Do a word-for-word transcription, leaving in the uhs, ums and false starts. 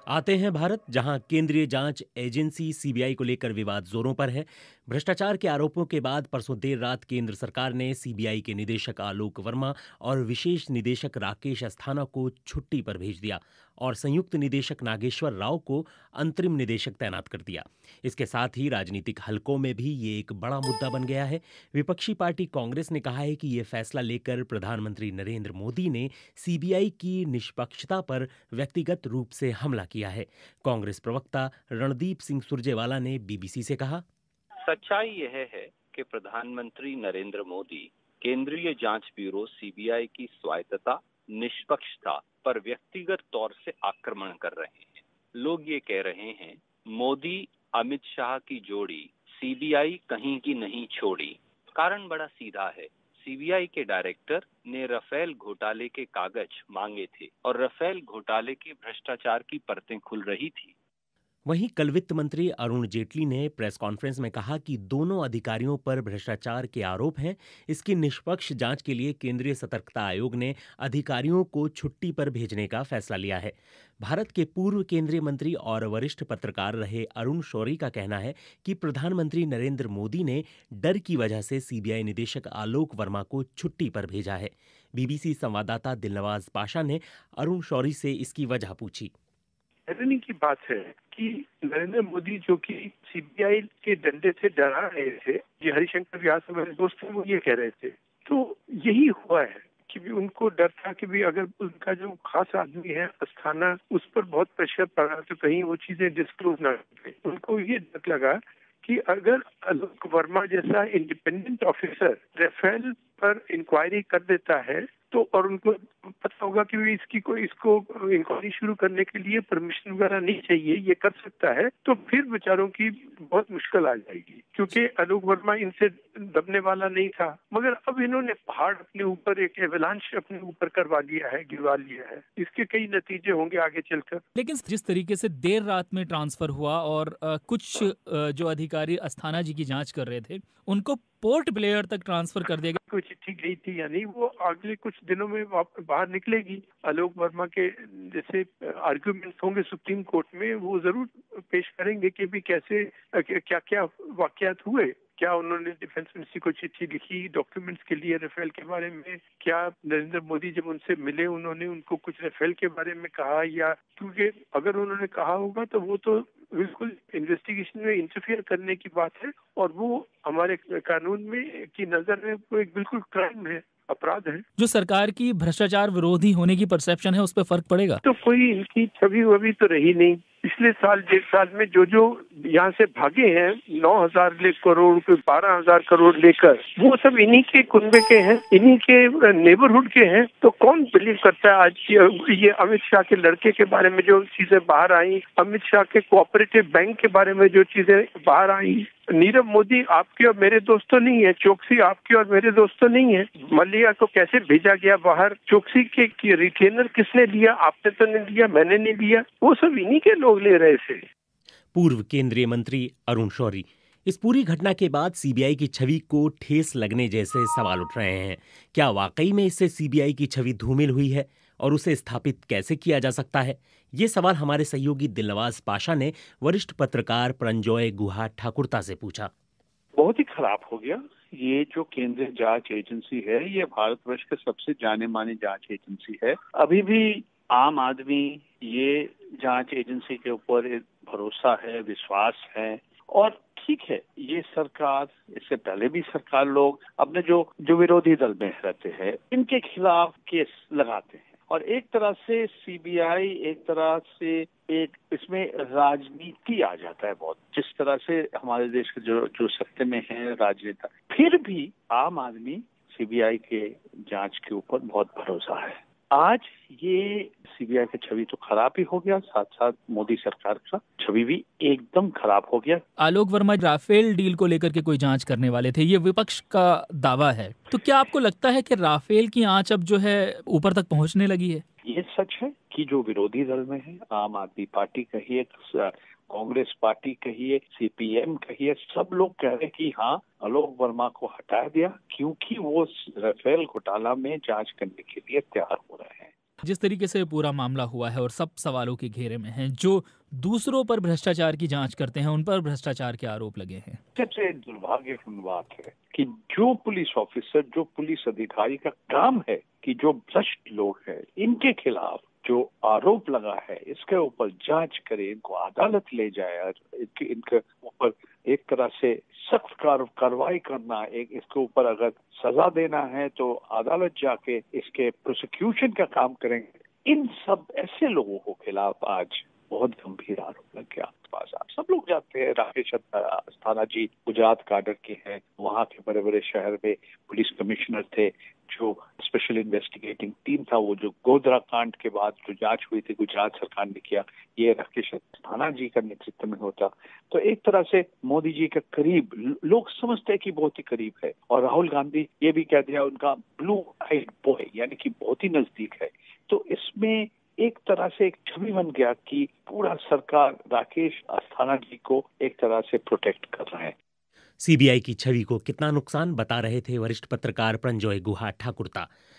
आते हैं भारत, जहां केंद्रीय जांच एजेंसी सीबीआई को लेकर विवाद जोरों पर है। भ्रष्टाचार के आरोपों के बाद परसों देर रात केंद्र सरकार ने सीबीआई के निदेशक आलोक वर्मा और विशेष निदेशक राकेश अस्थाना को छुट्टी पर भेज दिया और संयुक्त निदेशक नागेश्वर राव को अंतरिम निदेशक तैनात कर दिया। इसके साथ ही राजनीतिक हलकों में भी ये एक बड़ा मुद्दा बन गया है। विपक्षी पार्टी कांग्रेस ने कहा है कि ये फैसला लेकर प्रधानमंत्री नरेंद्र मोदी ने सीबीआई की निष्पक्षता पर व्यक्तिगत रूप से हमला किया है। कांग्रेस प्रवक्ता रणदीप सिंह सुरजेवाला ने बीबीसी से कहा, सच्चाई यह है कि प्रधानमंत्री नरेंद्र मोदी केंद्रीय जांच ब्यूरो सीबीआई की स्वायत्तता, निष्पक्षता पर व्यक्तिगत तौर से आक्रमण कर रहे हैं। लोग ये कह रहे हैं, मोदी अमित शाह की जोड़ी सीबीआई कहीं की नहीं छोड़ी। कारण बड़ा सीधा है। सीबीआई के डायरेक्टर ने राफेल घोटाले के कागज मांगे थे और राफेल घोटाले के भ्रष्टाचार की परतें खुल रही थी। वहीं कल वित्त मंत्री अरुण जेटली ने प्रेस कॉन्फ्रेंस में कहा कि दोनों अधिकारियों पर भ्रष्टाचार के आरोप हैं। इसकी निष्पक्ष जांच के लिए केंद्रीय सतर्कता आयोग ने अधिकारियों को छुट्टी पर भेजने का फैसला लिया है। भारत के पूर्व केंद्रीय मंत्री और वरिष्ठ पत्रकार रहे अरुण शौरी का कहना है कि प्रधानमंत्री नरेंद्र मोदी ने डर की वजह से सीबीआई निदेशक आलोक वर्मा को छुट्टी पर भेजा है। बीबीसी संवाददाता दिलनवाज पाशा ने अरुण शौरी से इसकी वजह पूछी। हैरानी की बात है कि नरेंद्र मोदी जो कि सीबीआई के डंडे से डरा रहे थे, ये हरिशंकर व्यास हमारे दोस्त हैं, वो ये कह रहे थे, तो यही हुआ है कि भी उनको डर था कि भी अगर उनका जो खास आदमी है अस्थाना, उस पर बहुत प्रेशर पड़ा तो कहीं वो चीजें डिस्क्लोज ना करें। उनको ये डर लगा कि अगर आलोक वर्मा जैसा इंडिपेंडेंट ऑफिसर राफेल पर इंक्वायरी कर देता है तो और उनको पता होगा कि इसकी कोई इसको इंक्वायरी शुरू करने के लिए परमिशन वगैरह नहीं चाहिए, ये कर सकता है, तो फिर बेचारों की बहुत मुश्किल आ जाएगी, क्योंकि आलोक वर्मा इनसे दबने वाला नहीं था। मगर अब इन्होंने पहाड़ अपने ऊपर, एक एवलांच अपने ऊपर करवा लिया है, गिरवा लिया है। इसके कई नतीजे होंगे आगे चलकर। लेकिन जिस तरीके से देर रात में ट्रांसफर हुआ और आ, कुछ आ, जो अधिकारी अस्थाना जी की जांच कर रहे थे, उनको पोर्ट ब्लेयर तक ट्रांसफर कर दिया गया। कोई चिट्ठी गई थी या नहीं, वो अगले कुछ दिनों में बाहर निकलेगी। आलोक वर्मा के जैसे आर्ग्यूमेंट्स होंगे सुप्रीम कोर्ट में, वो जरूर पेश करेंगे कि भी कैसे क्या क्या वाकयात हुए, क्या उन्होंने डिफेंस मिनिस्ट्री को चिट्ठी लिखी डॉक्यूमेंट्स के लिए राफेल के बारे में, क्या नरेंद्र मोदी जब उनसे मिले उन्होंने उनको कुछ राफेल के बारे में कहा, या क्योंकि अगर उन्होंने कहा होगा तो वो तो बिल्कुल इन्वेस्टिगेशन में इंटरफियर करने की बात है और वो हमारे कानून में की नजर में वो एक बिल्कुल क्राइम है, अपराध है। जो सरकार की भ्रष्टाचार विरोधी होने की परसेप्शन है, उस पर फर्क पड़ेगा? तो कोई इनकी छवि वबी तो रही नहीं। पिछले साल डेढ़ साल में जो जो यहाँ से भागे हैं, नौ हजार करोड़ के बारह हजार करोड़ लेकर, वो सब इन्हीं के कुनबे के हैं, इन्हीं के नेबरहुड के हैं। तो कौन बिलीव करता है आज ये अमित शाह के लड़के के बारे में जो चीजें बाहर आई, अमित शाह के कोऑपरेटिव बैंक के बारे में जो चीजें बाहर आई। नीरव मोदी आपके और मेरे दोस्त तो नहीं है, चोकसी आपके और मेरे दोस्त तो नहीं है। मल्लिया को कैसे भेजा गया बाहर, चोकसी के रिटेनर किसने लिया, आपने तो नहीं लिया, मैंने नहीं लिया, वो सब इन्हीं के लोग ले रहे थे। पूर्व केंद्रीय मंत्री अरुण शौरी। इस पूरी घटना के बाद सीबीआई की छवि को ठेस लगने जैसे सवाल उठ रहे हैं। क्या वाकई में इससे सीबीआई की छवि धूमिल हुई है और उसे स्थापित कैसे किया जा सकता है? ये सवाल हमारे सहयोगी दिलनवाज पाशा ने वरिष्ठ पत्रकार प्रंजॉय गुहा ठाकुरता से पूछा। बहुत ही खराब हो गया। ये जो केंद्रीय जांच एजेंसी है, ये भारतवर्ष के सबसे जाने मानी जांच एजेंसी है। अभी भी आम आदमी ये जांच एजेंसी के ऊपर भरोसा है, विश्वास है। और ठीक है, ये सरकार, इससे पहले भी सरकार लोग अपने जो जो विरोधी दल में रहते हैं, इनके खिलाफ केस लगाते हैं। और एक तरह से सीबीआई एक तरह से एक इसमें राजनीति आ जाता है बहुत, जिस तरह से हमारे देश के जो जो सत्ता में है राजनेता, फिर भी आम आदमी सीबीआई के जांच के ऊपर बहुत भरोसा है। आज ये सीबीआई की छवि तो खराब ही हो गया, साथ साथ मोदी सरकार का छवि भी एकदम खराब हो गया। आलोक वर्मा राफेल डील को लेकर के कोई जांच करने वाले थे, ये विपक्ष का दावा है। तो क्या आपको लगता है कि राफेल की आंच अब जो है ऊपर तक पहुंचने लगी है? ये सच है कि जो विरोधी दल में है, आम आदमी पार्टी कहिए, कांग्रेस पार्टी कहिए, सीपीएम कहिए, सब लोग कह रहे हैं कि हाँ, आलोक वर्मा को हटा दिया क्योंकि वो राफेल घोटाला में जांच करने के लिए तैयार हो रहे हैं। जिस तरीके से पूरा मामला हुआ है और सब सवालों के घेरे में हैं, जो दूसरों पर भ्रष्टाचार की जांच करते हैं उन पर भ्रष्टाचार के आरोप लगे हैं। सबसे दुर्भाग्यपूर्ण बात है कि जो पुलिस ऑफिसर, जो पुलिस अधिकारी का काम है कि जो भ्रष्ट लोग हैं इनके खिलाफ जो आरोप लगा है इसके ऊपर जांच करे, इनको अदालत ले जाए और इनके इनके ऊपर एक तरह से सख्त कार्रवाई करना, एक इसके ऊपर अगर सजा देना है तो अदालत जाके इसके प्रोसिक्यूशन का काम करेंगे। इन सब ऐसे लोगों के खिलाफ आज बहुत गंभीर आरोप लग गया। आप सब लोग जानते हैं राकेश अस्थाना जी गुजरात काडर के हैं, वहाँ के बड़े बड़े शहर में पुलिस कमिश्नर थे, जो स्पेशल इन्वेस्टिगेटिंग टीम था वो जो गोधरा कांड के बाद जो जांच हुई थी गुजरात सरकार ने किया, ये राकेश अस्थाना जी का नेतृत्व में होता। तो एक तरह से मोदी जी के करीब लोग समझते हैं कि बहुत ही करीब है, और राहुल गांधी ये भी कह दिया उनका ब्लू आइड बॉय यानी कि बहुत ही नजदीक है। तो इसमें एक तरह से एक छवि बन गया कि पूरा सरकार राकेश अस्थाना जी को एक तरह से प्रोटेक्ट कर रहा है। सीबीआई की छवि को कितना नुकसान बता रहे थे वरिष्ठ पत्रकार प्रंजॉय गुहा ठाकुरता।